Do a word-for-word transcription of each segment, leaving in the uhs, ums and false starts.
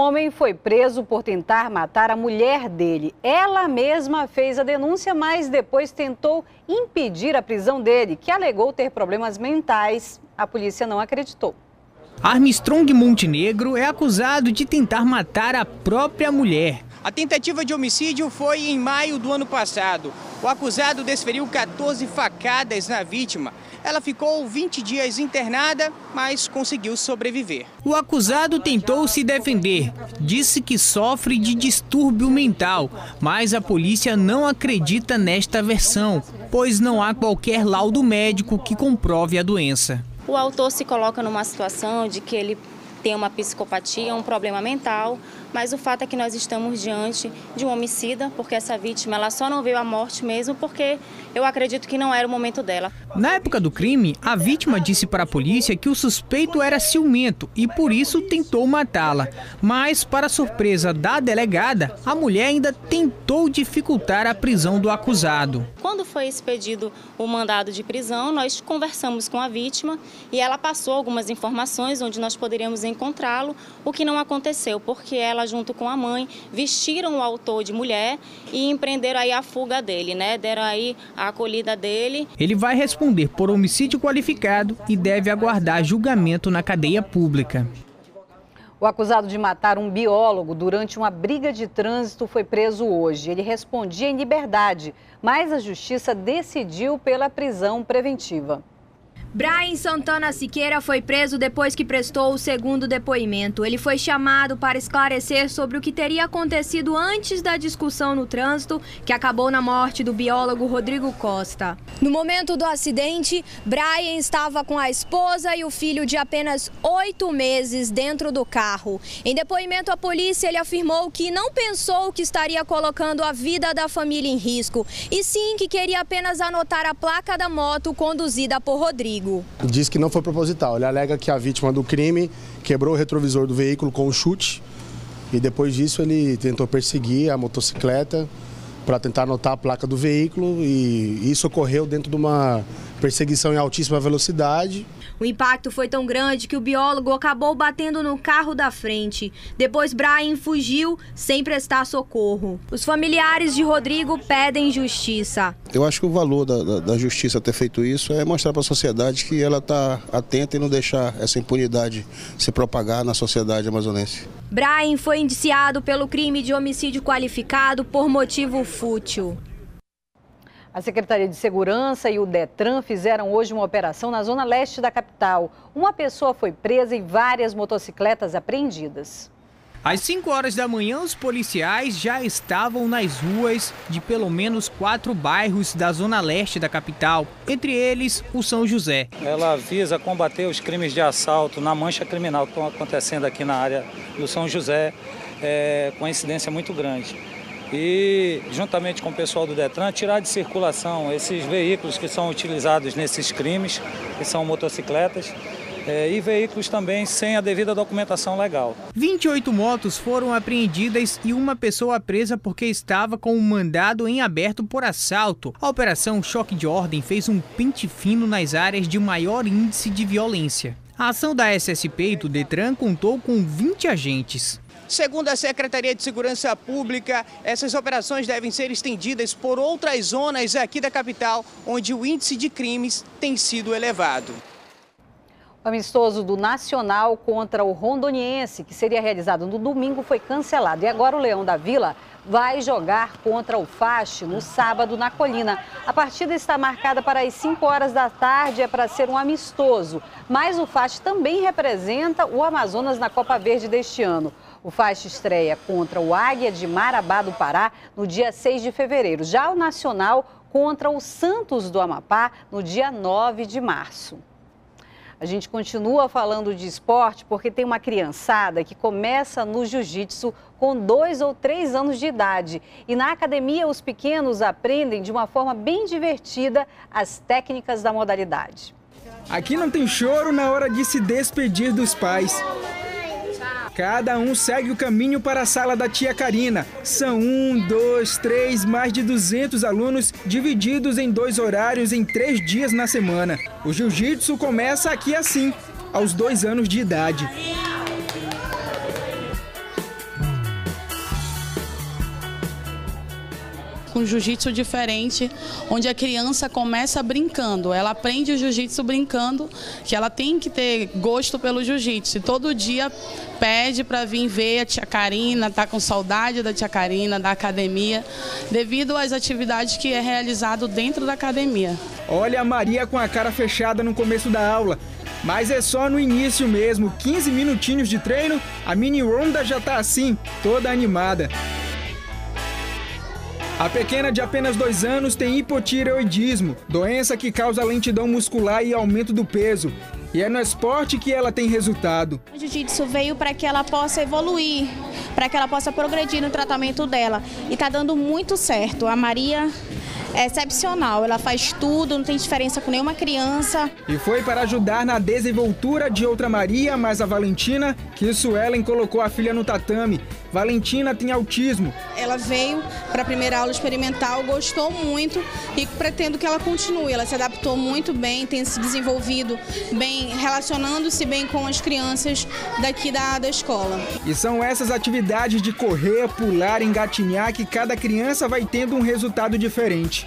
homem foi preso por tentar matar a mulher dele. Ela mesma fez a denúncia, mas depois tentou impedir a prisão dele, que alegou ter problemas mentais. A polícia não acreditou. Armstrong Montenegro é acusado de tentar matar a própria mulher. A tentativa de homicídio foi em maio do ano passado. O acusado desferiu quatorze facadas na vítima. Ela ficou vinte dias internada, mas conseguiu sobreviver. O acusado tentou se defender. Disse que sofre de distúrbio mental, mas a polícia não acredita nesta versão, pois não há qualquer laudo médico que comprove a doença. O autor se coloca numa situação de que ele tem uma psicopatia, um problema mental, mas o fato é que nós estamos diante de um homicida, porque essa vítima ela só não veio à morte mesmo porque eu acredito que não era o momento dela. Na época do crime, a vítima disse para a polícia que o suspeito era ciumento e por isso tentou matá-la. Mas, para surpresa da delegada, a mulher ainda tentou dificultar a prisão do acusado. Quando foi expedido o mandado de prisão, nós conversamos com a vítima e ela passou algumas informações onde nós poderíamos encontrá-lo, o que não aconteceu, porque ela, junto com a mãe, vestiram o autor de mulher e empreenderam aí a fuga dele, né? Deram aí a acolhida dele. Ele vai responder por homicídio qualificado e deve aguardar julgamento na cadeia pública. O acusado de matar um biólogo durante uma briga de trânsito foi preso hoje. Ele respondia em liberdade, mas a justiça decidiu pela prisão preventiva. Brian Santana Siqueira foi preso depois que prestou o segundo depoimento. Ele foi chamado para esclarecer sobre o que teria acontecido antes da discussão no trânsito, que acabou na morte do biólogo Rodrigo Costa. No momento do acidente, Brian estava com a esposa e o filho de apenas oito meses dentro do carro. Em depoimento à polícia, ele afirmou que não pensou que estaria colocando a vida da família em risco, e sim que queria apenas anotar a placa da moto conduzida por Rodrigo. Diz que não foi proposital. Ele alega que a vítima do crime quebrou o retrovisor do veículo com um chute e depois disso ele tentou perseguir a motocicleta para tentar anotar a placa do veículo e isso ocorreu dentro de uma perseguição em altíssima velocidade. O impacto foi tão grande que o biólogo acabou batendo no carro da frente. Depois, Brian fugiu sem prestar socorro. Os familiares de Rodrigo pedem justiça. Eu acho que o valor da, da, da justiça ter feito isso é mostrar para a sociedade que ela está atenta e não deixar essa impunidade se propagar na sociedade amazonense. Brian foi indiciado pelo crime de homicídio qualificado por motivo fútil. A Secretaria de Segurança e o Detran fizeram hoje uma operação na zona leste da capital. Uma pessoa foi presa e várias motocicletas apreendidas. Às cinco horas da manhã, os policiais já estavam nas ruas de pelo menos quatro bairros da zona leste da capital, entre eles o São José. Ela visa combater os crimes de assalto na mancha criminal que estão acontecendo aqui na área do São José, é, com incidência muito grande. E, juntamente com o pessoal do Detran, tirar de circulação esses veículos que são utilizados nesses crimes, que são motocicletas, é, e veículos também sem a devida documentação legal. vinte e oito motos foram apreendidas e uma pessoa presa porque estava com um mandado em aberto por assalto. A operação Choque de Ordem fez um pente fino nas áreas de maior índice de violência. A ação da S S P e do Detran contou com vinte agentes. Segundo a Secretaria de Segurança Pública, essas operações devem ser estendidas por outras zonas aqui da capital, onde o índice de crimes tem sido elevado. O amistoso do Nacional contra o Rondoniense, que seria realizado no domingo, foi cancelado. E agora o Leão da Vila vai jogar contra o Fache no sábado na Colina. A partida está marcada para as cinco horas da tarde, é para ser um amistoso. Mas o Fache também representa o Amazonas na Copa Verde deste ano. O Fache estreia contra o Águia de Marabá do Pará no dia seis de fevereiro. Já o Nacional contra o Santos do Amapá no dia nove de março. A gente continua falando de esporte porque tem uma criançada que começa no jiu-jitsu com dois ou três anos de idade. E na academia os pequenos aprendem de uma forma bem divertida as técnicas da modalidade. Aqui não tem choro na hora de se despedir dos pais. Cada um segue o caminho para a sala da tia Karina. São um, dois, três, mais de duzentos alunos divididos em dois horários em três dias na semana. O jiu-jitsu começa aqui assim, aos dois anos de idade. com jiu-jitsu diferente, onde a criança começa brincando. Ela aprende o jiu-jitsu brincando, que ela tem que ter gosto pelo jiu-jitsu. Todo dia pede para vir ver a tia Karina, tá com saudade da tia Karina, da academia, devido às atividades que é realizado dentro da academia. Olha a Maria com a cara fechada no começo da aula. Mas é só no início mesmo, quinze minutinhos de treino, a mini Ronda já tá assim, toda animada. A pequena de apenas dois anos tem hipotireoidismo, doença que causa lentidão muscular e aumento do peso. E é no esporte que ela tem resultado. O jiu-jitsu veio para que ela possa evoluir, para que ela possa progredir no tratamento dela. E tá dando muito certo. A Maria é excepcional, ela faz tudo, não tem diferença com nenhuma criança. E foi para ajudar na desenvoltura de outra Maria, mas a Valentina, que Suelen colocou a filha no tatame. Valentina tem autismo. Ela veio para a primeira aula experimental, gostou muito e pretendo que ela continue. Ela se adaptou muito bem, tem se desenvolvido bem, relacionando-se bem com as crianças daqui da, da escola. E são essas atividades de correr, pular, engatinhar que cada criança vai tendo um resultado diferente.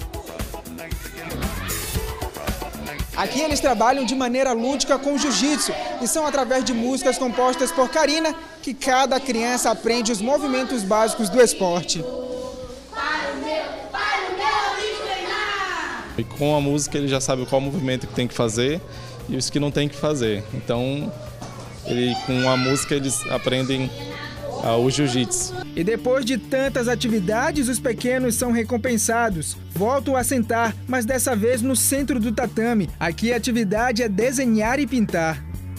Aqui eles trabalham de maneira lúdica com jiu-jitsu e são através de músicas compostas por Karina que cada criança aprende os movimentos básicos do esporte. E com a música ele já sabe qual movimento que tem que fazer e os que não tem que fazer. Então, ele, com a música eles aprendem uh, o jiu-jitsu. E depois de tantas atividades, os pequenos são recompensados. Voltam a sentar, mas dessa vez no centro do tatame. Aqui a atividade é desenhar e pintar.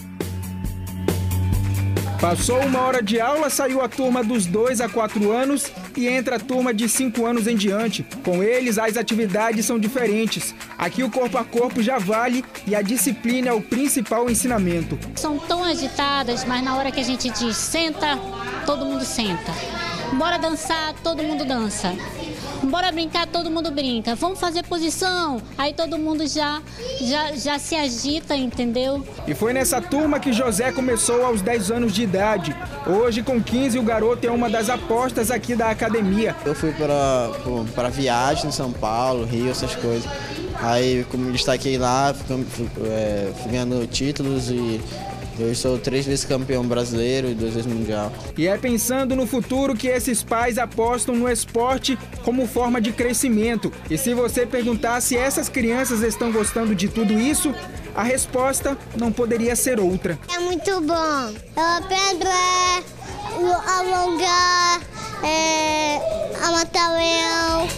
Passou uma hora de aula, saiu a turma dos dois a quatro anos e entra a turma de cinco anos em diante. Com eles, as atividades são diferentes. Aqui o corpo a corpo já vale e a disciplina é o principal ensinamento. São tão agitadas, mas na hora que a gente diz senta, todo mundo senta. Bora dançar, todo mundo dança. Bora brincar, todo mundo brinca. Vamos fazer posição, aí todo mundo já, já, já se agita, entendeu? E foi nessa turma que José começou aos dez anos de idade. Hoje, com quinze, o garoto é uma das apostas aqui da academia. Eu fui para, para viagem em São Paulo, Rio, essas coisas. Aí, como me destaquei lá, fui, fui, é, fui ganhando títulos e eu sou três vezes campeão brasileiro e duas vezes mundial. E é pensando no futuro que esses pais apostam no esporte como forma de crescimento. E se você perguntar se essas crianças estão gostando de tudo isso, a resposta não poderia ser outra. É muito bom. Eu aprendo é, alongar, é, a matar leão.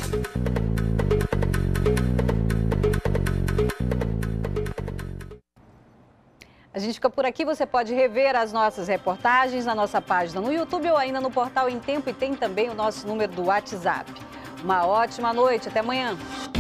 A gente fica por aqui, você pode rever as nossas reportagens na nossa página no YouTube ou ainda no portal Em Tempo e tem também o nosso número do WhatsApp. Uma ótima noite, até amanhã.